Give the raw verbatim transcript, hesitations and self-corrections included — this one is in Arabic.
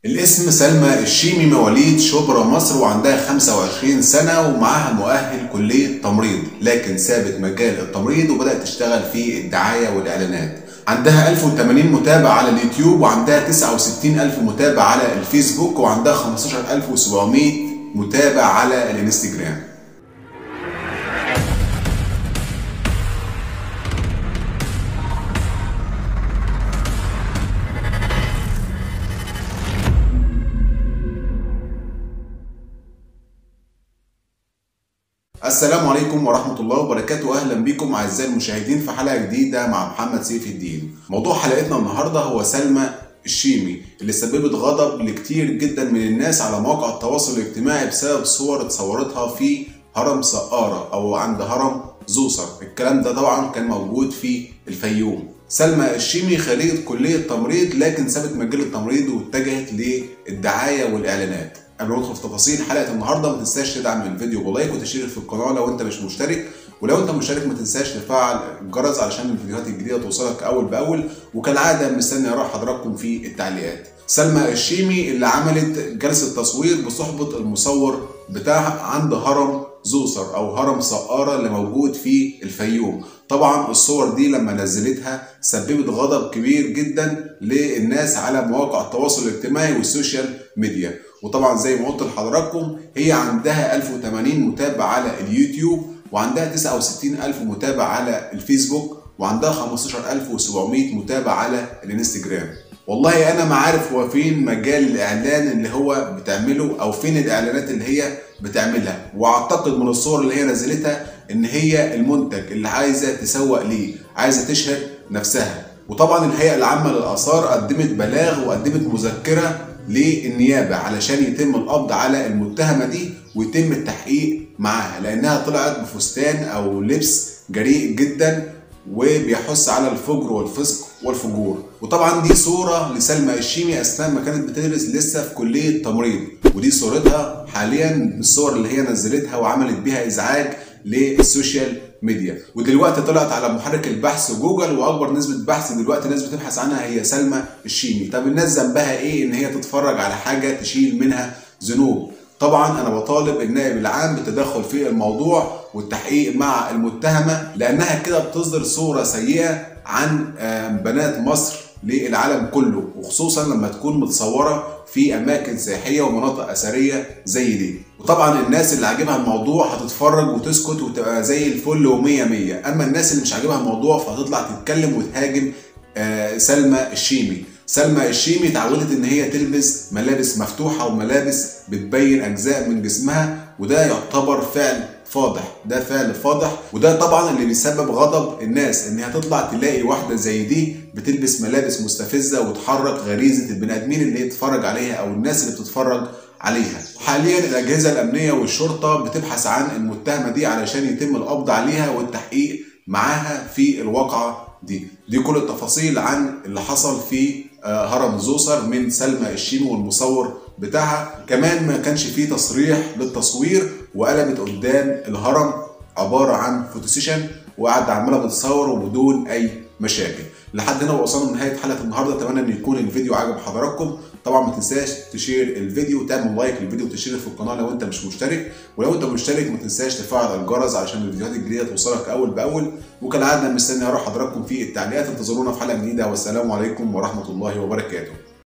الاسم سلمى الشيمي، مواليد شبرا مصر، وعندها خمسة وعشرين سنة ومعاها مؤهل كلية تمريض، لكن سابت مجال التمريض وبدأت تشتغل في الدعاية والإعلانات. عندها ألف وثمانين متابع على اليوتيوب، وعندها تسعة وستين ألف متابع على الفيسبوك، وعندها خمستاشر ألف وسبعمية متابع على الانستجرام. السلام عليكم ورحمة الله وبركاته. أهلا بكم أعزائي المشاهدين في حلقة جديدة مع محمد سيف الدين. موضوع حلقتنا النهاردة هو سلمى الشيمي اللي سببت غضب لكتير جدا من الناس على مواقع التواصل الاجتماعي بسبب صور اتصورتها في هرم سقارة أو عند هرم زوسر. الكلام ده طبعا كان موجود في الفيوم. سلمى الشيمي خريجة كلية تمريض، لكن سابت مجال التمريض واتجهت للدعاية والإعلانات. قبل ما ندخل في تفاصيل حلقه النهارده ما تنساش تدعم الفيديو بلايك وتشترك في القناه لو انت مش مشترك، ولو انت مشترك ما تنساش تفعل الجرس علشان الفيديوهات الجديده توصلك اول باول، وكالعاده مستني اراء حضراتكم في التعليقات. سلمى الشيمي اللي عملت جلسه تصوير بصحبه المصور بتاعها عند هرم زوسر او هرم سقاره اللي موجود في الفيوم. طبعا الصور دي لما نزلتها سببت غضب كبير جدا للناس على مواقع التواصل الاجتماعي والسوشيال ميديا. وطبعا زي ما قلت لحضراتكم هي عندها ألف وثمانين متابع على اليوتيوب، وعندها تسعة وستين ألف متابع على الفيسبوك، وعندها خمستاشر ألف وسبعمية متابع على الانستجرام. والله انا ما عارف هو فين مجال الاعلان اللي هو بتعمله او فين الاعلانات اللي هي بتعملها، واعتقد من الصور اللي هي نزلتها ان هي المنتج اللي عايزه تسوق ليه، عايزه تشهر نفسها. وطبعا الهيئه العامه للاثار قدمت بلاغ وقدمت مذكره للنيابه علشان يتم القبض على المتهمه دي ويتم التحقيق معاها، لانها طلعت بفستان او لبس جريء جدا وبيحث على الفجر والفسق والفجور. وطبعا دي صوره لسلمى الشيمي اثناء ما كانت بتدرس لسه في كليه تمريض، ودي صورتها حاليا من الصور اللي هي نزلتها وعملت بيها ازعاج للسوشيال ميديا. ودلوقتي طلعت على محرك البحث جوجل، واكبر نسبه بحث دلوقتي الناس بتبحث عنها هي سلمى الشيمي. طب الناس ذنبها ايه ان هي تتفرج على حاجه تشيل منها ذنوب؟ طبعا انا بطالب النائب العام بالتدخل في الموضوع والتحقيق مع المتهمه، لانها كده بتصدر صوره سيئه عن بنات مصر للعالم كله، وخصوصا لما تكون متصوره في اماكن سياحيه ومناطق اثريه زي دي. وطبعا الناس اللي عاجبها الموضوع هتتفرج وتسكت وتبقى زي الفل ومية مية، اما الناس اللي مش عاجبها الموضوع فهتطلع تتكلم وتهاجم آه سلمى الشيمي. سلمى الشيمي اتعودت ان هي تلبس ملابس مفتوحه وملابس بتبين اجزاء من جسمها، وده يعتبر فعل فاضح، ده فعل فاضح، وده طبعا اللي بيسبب غضب الناس انها تطلع تلاقي واحده زي دي بتلبس ملابس مستفزه وتحرك غريزه البني ادمين اللي يتفرج عليها او الناس اللي بتتفرج عليها. حاليا الاجهزه الامنيه والشرطه بتبحث عن المتهمه دي علشان يتم القبض عليها والتحقيق معاها في الواقعه دي. دي كل التفاصيل عن اللي حصل في هرم زوسر من سلمى الشيمي والمصور بتاعها. كمان ما كانش فيه تصريح للتصوير، وقلبت قدام الهرم عباره عن فوتوسيشن وقعد عماله بتصور وبدون اي مشاكل. لحد هنا وصلنا لنهايه حلقه النهارده. اتمنى ان يكون الفيديو عجب حضراتكم. طبعا ما تنساش تشير الفيديو وتعمل لايك للفيديو وتشترك في القناه لو انت مش مشترك، ولو انت مشترك ما تنساش تفعل الجرس علشان الفيديوهات الجديده توصلك اول باول. وكالعاده مستني اراء حضراتكم في التعليقات. انتظرونا في حلقه جديده، والسلام عليكم ورحمه الله وبركاته.